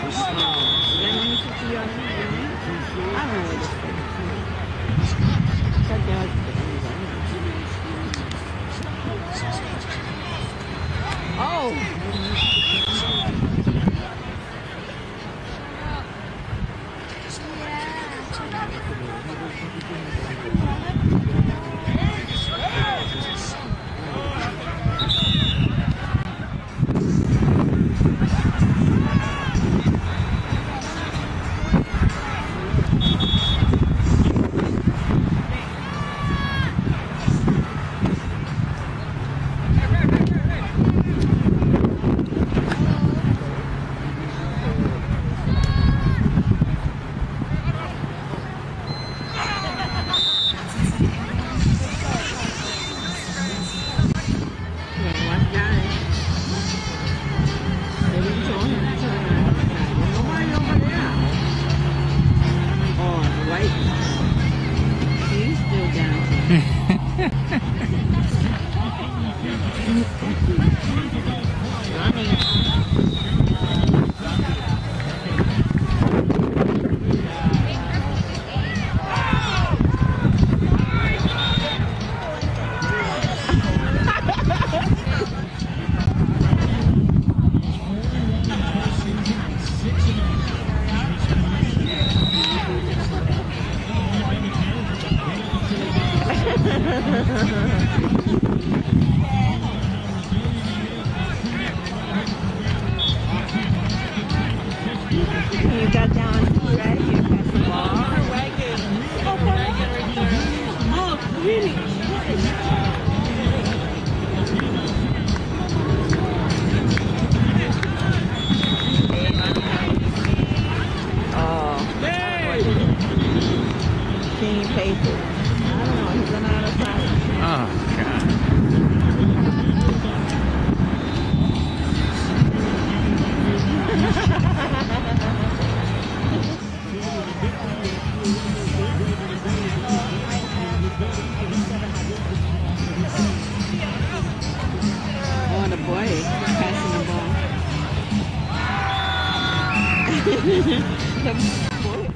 You got down, right? You got the ball. Oh, really? Oh. Can you pay for it? I don't know. He's running out of time. Oh, God. Oh, the boy is passing the ball. The boy.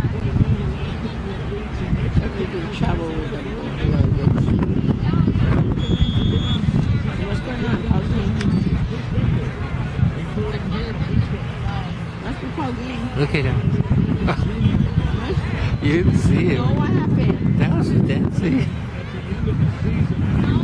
If you can travel with them. What's going on? How's That's the Paul game. Look at him. You didn't see him. No, what happened? That was dancing.